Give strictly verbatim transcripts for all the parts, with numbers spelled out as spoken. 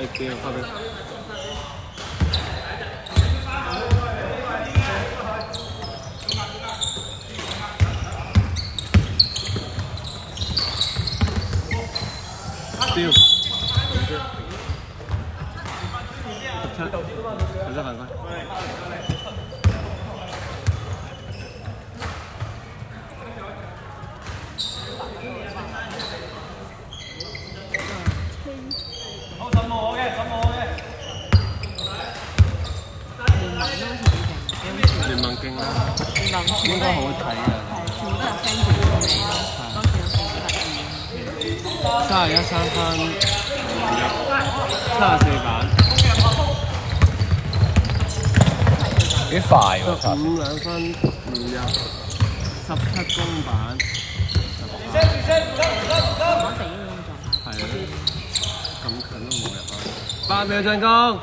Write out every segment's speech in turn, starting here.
以邊個花邊？丟，十七，十七犯規。 好，十五我嘅，十五我嘅。 聯盟勁啦，應該好睇㗎。 全部都係 friend 住個名咯，當時有幾得意。 三十一三分，入三十四板， 幾快喎！ 十五兩分唔入，十七公板， 我哋呢種狀態。 係啊，咁近都冇入啊！八秒進攻，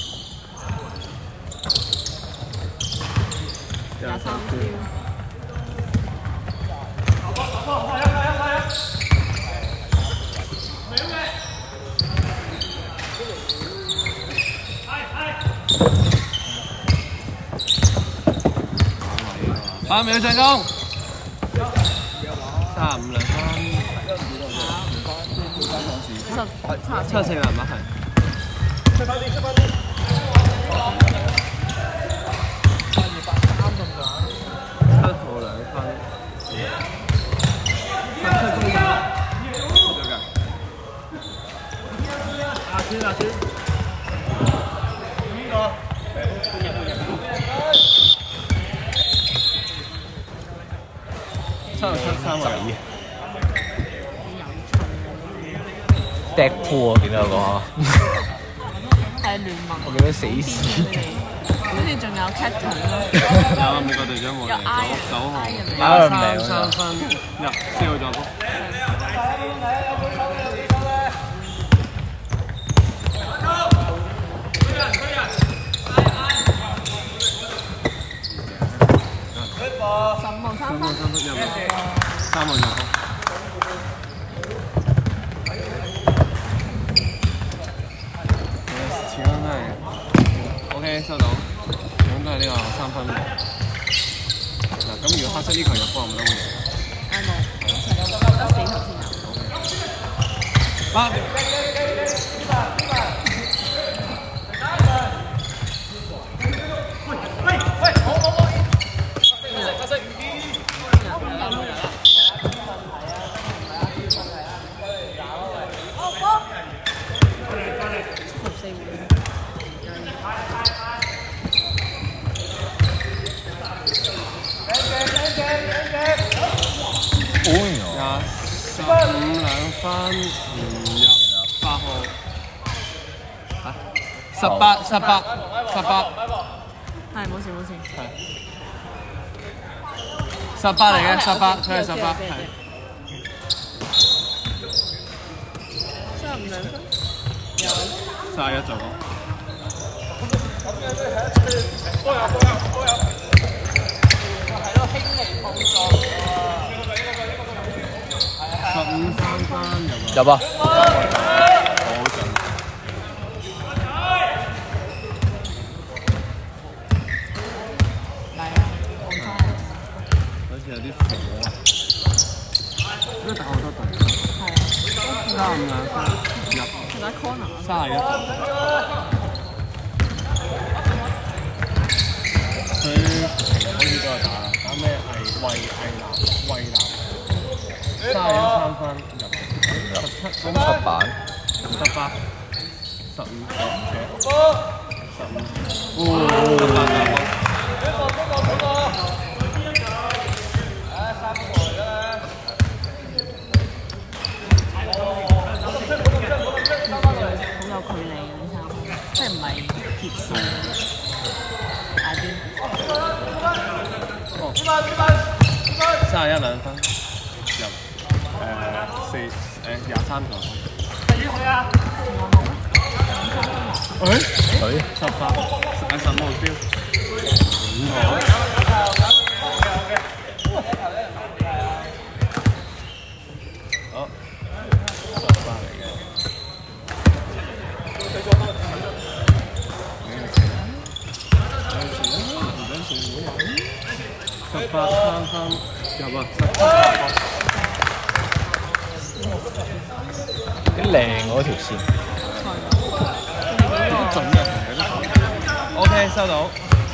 廿三秒。 八秒進攻，三十五兩分，七十四籃板係。出翻啲，出翻啲。七號兩分，十七公板，出咗㗎。阿先，阿先。邊個？七十七三個人。 踢鋪啊！見到個。 係聯盟。 我見到死屍。 好似仲有 Captain 咯。 有啊，美國隊長冇嚟，九九號。 廿三三分入，四號助攻。 十五號三分。 入，三號助攻。前安都係 OK 收到，前安都係呢個三分。嗱，咁如果黑色呢球入波，唔得會贏。 啱冇，得四球先有。 八。十五兩分唔入，八號啊，十八十八十八， 係冇事冇事。 係十八嚟嘅，十八佢係十八，係。 三十五兩分，有。 三十一助攻。 多有多有多有。係咯，輕微碰撞。 十五三分入入啊！ 好準。 嚟啊！我唔好似有啲火啊！呢個大好多隊。 係啊。 三五兩分入。 其他 corner。 三十一分。佢好似都係打打咩魏魏魏南魏南。三十一三分入，十七咁七板， 十八，十五十五十五，哦，十八助攻。 好有距離嘅呢三分，即係唔係貼線大啲。 哦，三十一兩分入。誒四誒廿三球。誒？佢十八，誒十五號標，五號。好，十八嚟嘅。 八三分入啊！十七幾靚嗰條線。 有啲準嘅，有啲準。O K 收到。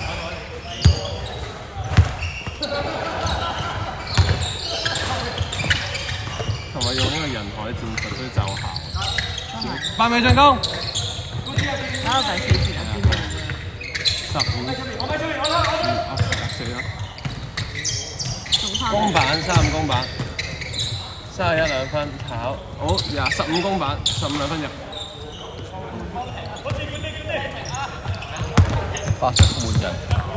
同埋用呢個人海戰術都奏效。八米進攻。 打到第四節啊！知唔知？ 十五。啊！死啦！ 仲差公板三五公板，三十一兩分跑，好廿十五公板，十五兩分入。 發出換人。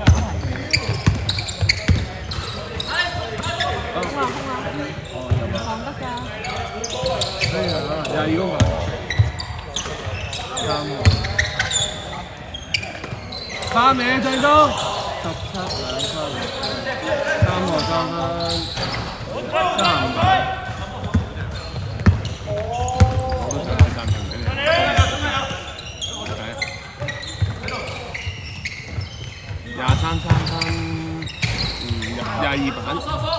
空啊空啊，放得㗎。 哎呀，廿二公板，三號，八米進攻，十七兩分，三號三分，三五板。我都想係暫停俾你。廿三三分，嗯，廿二板。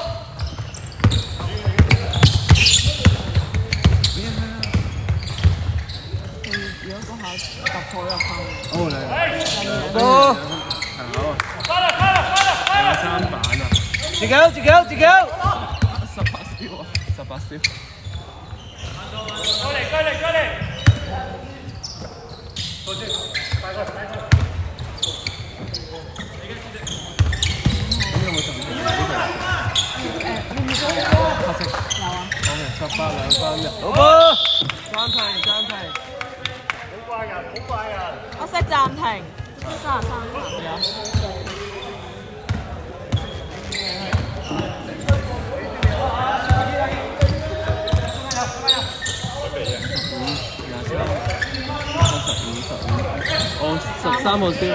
如果嗰下突破咗翻， 哦嚟，多，好啊，廿三板啊， 自己自己自己。 十八燒啊，十八燒。 過嚟過嚟過嚟，坐住，快過快過。 咁有冇暫停呢個？ 誒，會唔會黑色？有啊。 好嘅，十八兩分入。 老婆， 暫停暫停。 好怪人，好怪人。 我識暫停，三十三分有。 哦，十三號先。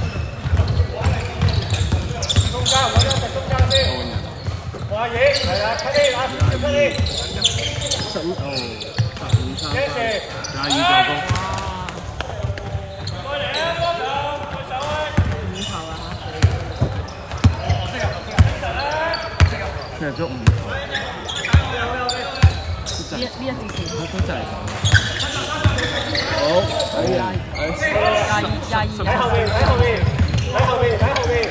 中間揾一隻中間先。華野係啊，快啲啊，快啲！ 十五哦，十五三分，廿二助攻。 過嚟啊，幫手，幫手啊！ 五球啊踢咗五球。 呢一呢一節線。 都真係咁。好，睇人， 廿二廿二。 喺後面，喺後面，喺後面，喺後面。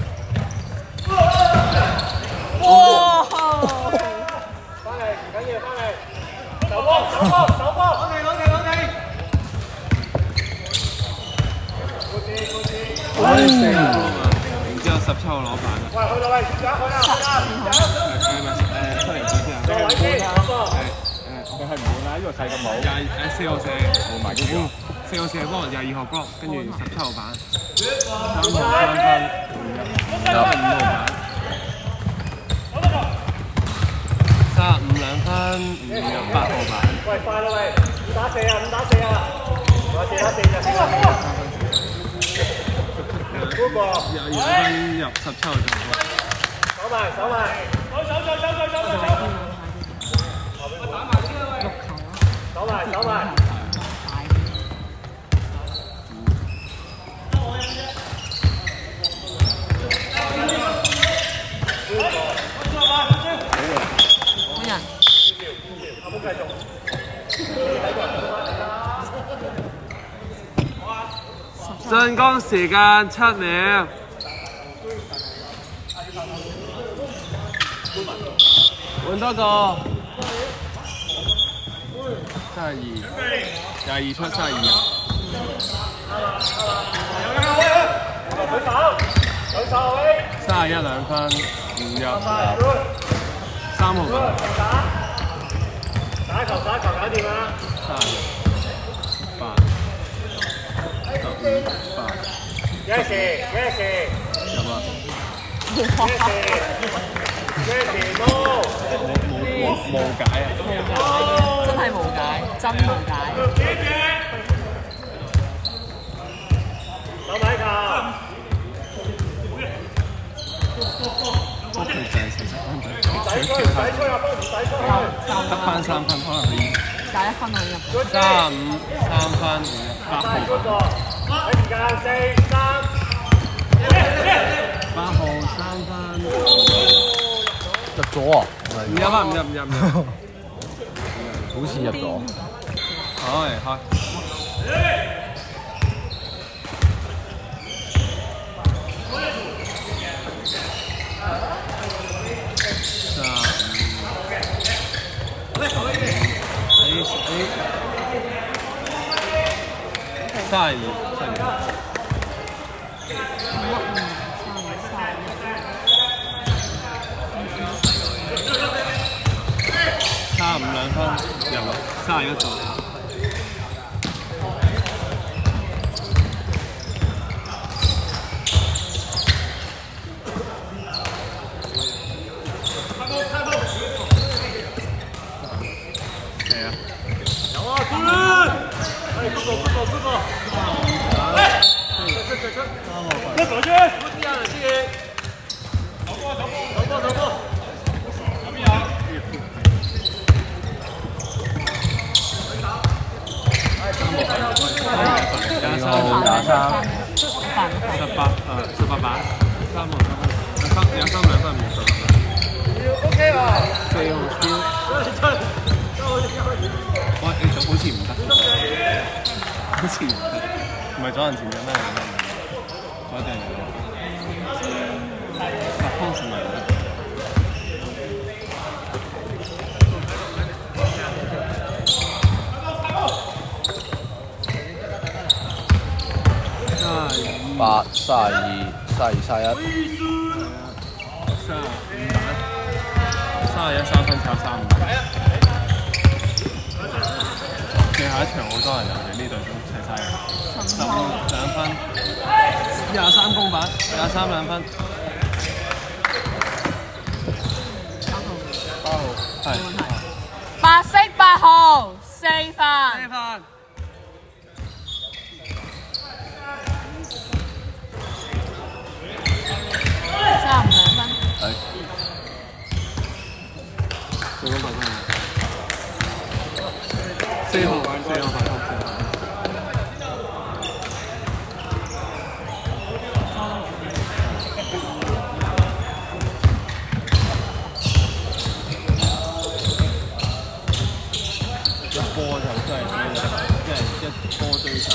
哇！ 翻嚟，唔緊要，翻嚟。手波，手波，手波。攞地，攞地，攞地。好啲，好啲。 我哋四個啊，然之後十七號攞板啊。 喂，去到位，選擇，去啦，去啦，選擇。 誒誒，出嚟先啊。 坐位先，手波。 佢係唔換啦，呢個細咁冇。廿誒四號射，換埋呢四號射波，廿二號 block，跟住十七號板，三號三分，入五號板，三十五兩分，唔入八號板。 喂，快啦喂，五打四啊，五打四啊，我四打四就四打四。嗰個廿二分入十七號助攻。 守埋，守埋，走走走走走走走。守埋，守埋。 本人。 阿寶繼續。 進攻時間七秒。換多個。三十二，廿二出三十二入。 舉手，舉手位。 三十一兩分，唔入。三號板。 打，打球打球搞掂啦。 三十八，十五八。 Yes yes。 入啊！ Yes，Yes，冇。 冇冇冇解啊！ 真係無解，真無解。 手買球。 佢就係四十分鐘， 唔使吹，唔使吹啊，不唔使吹。 得翻三分，可能可以。 加一分可以入。 三五三分，八號板。 喺時間四三。 八號三分。 咗啊？ 唔入啊！唔入唔入唔入， 好似入咗。 好嚟開。三十二，三十二。三十五兩分入啦，三十一度。係啊。有啊，對啦！係嗰個，嗰個，嗰個。出出出出！一個出！嗰啲人先嘅。走波走波走波走波。有邊有？廿三廿三。十八誒十八板，三號三分，廿三廿三兩分唔十八板。OK 啦。四號標。喂，你組好似唔得，好似唔得，唔係左人前咗咩？左定右？發波是咪？ 八、三十二、三十二、三十一。 三十五板，三十一三分炒三五。最後一場好多人啊！我哋呢隊都齊晒人，十五兩分，廿三公板，廿三兩分。八號，係。 白色八號，四分。 四分。 三五兩分。 係。 四公八分。四號，四號八號。一波就真係真係一波追晒。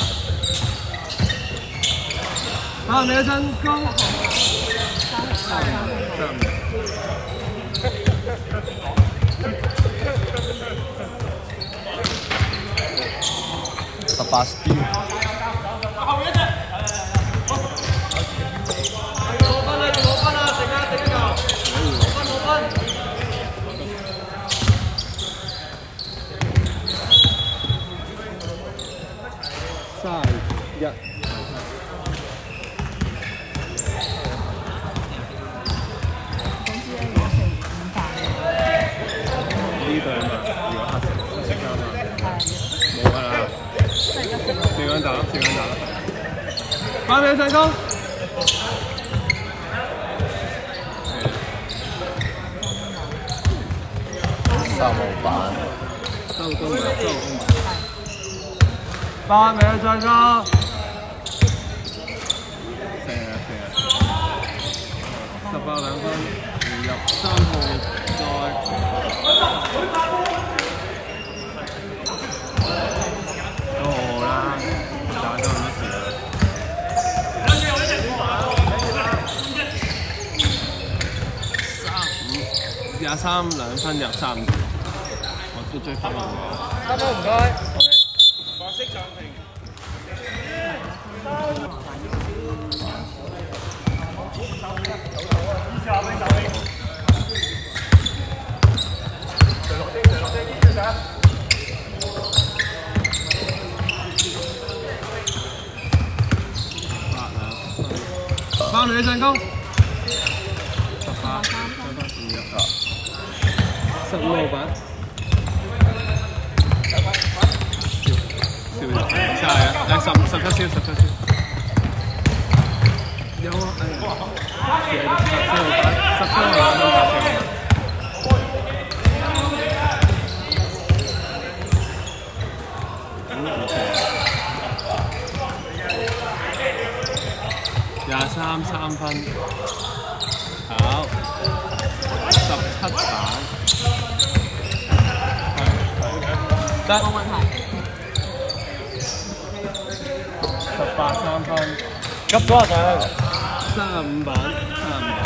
啊！你嘅進攻。三三。 十八 steal。 後一隻。攞分啦！攞分啦！定啊定啊！攞分攞分。 三十一。呢隊嘛，如果黑色黑色㗎嘛，冇㗎啦。四個人打，四個人打。翻俾上攻。 三號板。 收工啦，收工啦。翻俾上攻。四啊四啊。十八兩分，入三號再。都好啦，打咗咁多時啦。三五廿三兩分入三五，我都追翻我。 得唔該。白色暫停。 翻嚟進攻，十八，十八二入，十五號板，少少入，三十一，十十七少，十七少，有啊，係，十七號板，十七號板都八成。廿三三分，好，十七板， 得冇問題。 十八三分， 急咗啊！上三十五板，三十五板，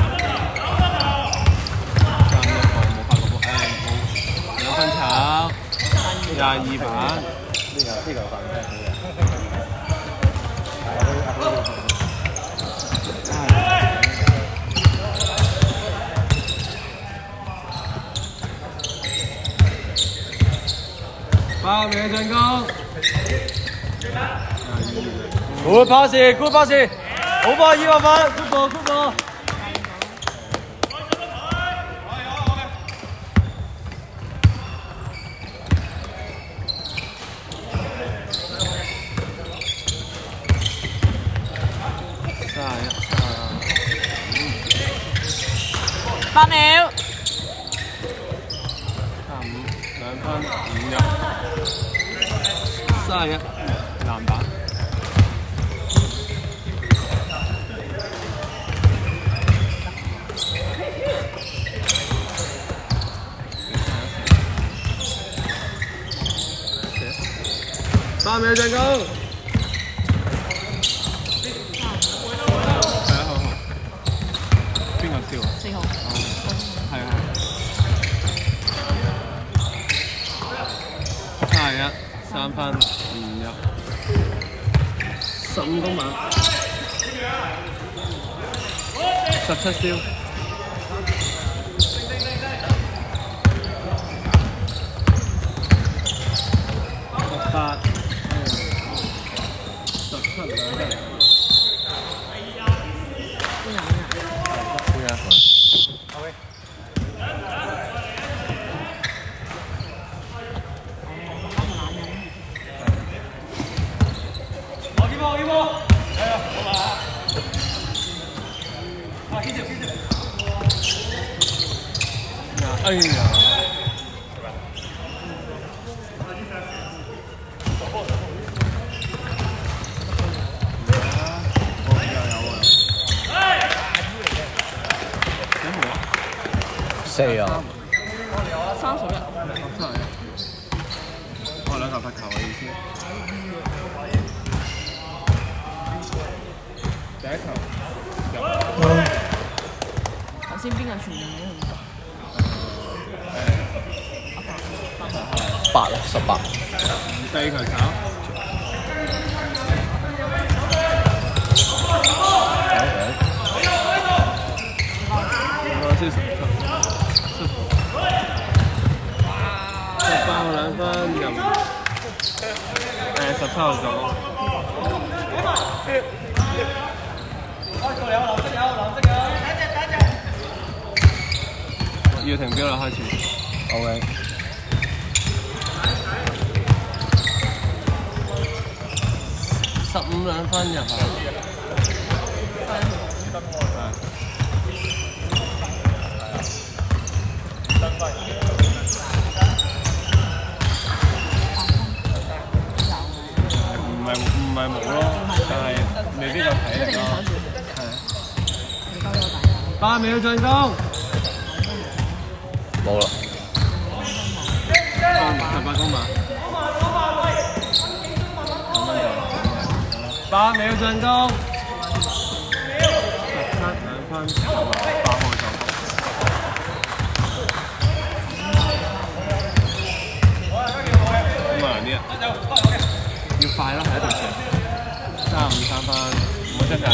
三一個冇發過波，誒冇兩分炒，廿二板。 呢個呢個反擊八秒進攻。 good pass，good pass，好波，二百分 ，good ball，good ball。 八秒。 三五兩分五入，三十一籃板。八秒進攻。係啊，好好。邊個笑啊？ 四號。 係啊。三十一，三分唔入，十五公碼，十七燒，十八，十七兩分。 邊一分？ 哎呀！ 四啊！ 三十一。 我兩球罰球嘅意思。第一球入。 頭先邊個傳嘅？ 八啊，十八。 四球炒。我先十七。十八號兩分入。誒十七號做。要停表啦，開始。 OK。 十五兩分入啊！唔係唔係冇咯，但係未必夠體力咯。係。八秒進攻。 冇啦。 十八公碼。八秒進攻。十七兩分，八號進攻。咁啊啲啊，要快咯，係一定要。三十五三分，唔好出界啦。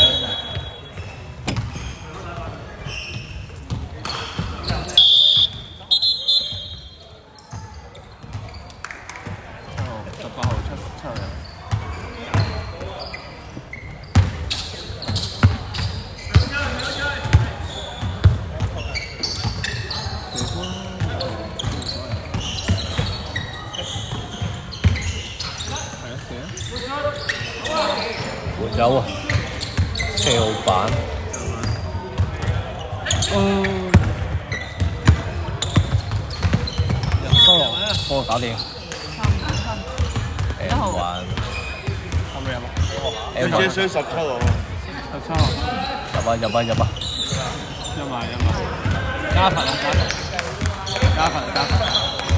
有啊，四號板。 哦。 多羅，幫我打掂。 一號。 玩。 係咪入啊？ 直接水十七號。 十七號。 入啊入啊入啊！ 入埋入埋。加罰啊加罰！ 加分加分。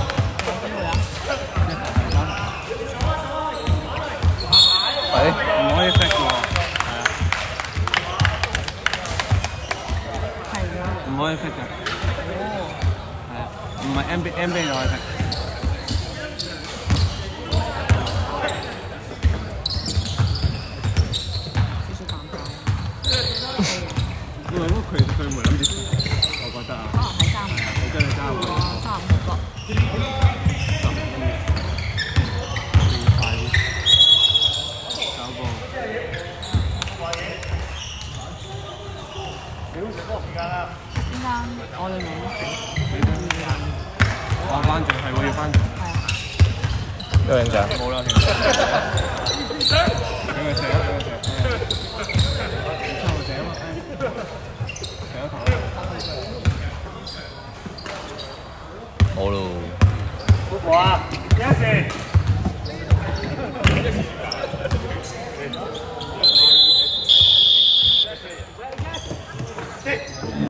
誒， 唔可以 fake 喎，係啊。係唔可以 fake 嘅。係啊，唔係 N B N B 就可以 fake。因為佢佢唔係諗住，我覺得啊。 可能睇三五。 你真係三五。 三五好多。 十五。快啲。走步。 邊間？我哋冇。 我翻轉係我要翻轉。 係啊。 有人講。 冇啦，俾佢射啊！俾佢射。抽射啊嘛！射一球。 好咯。 哇！一時。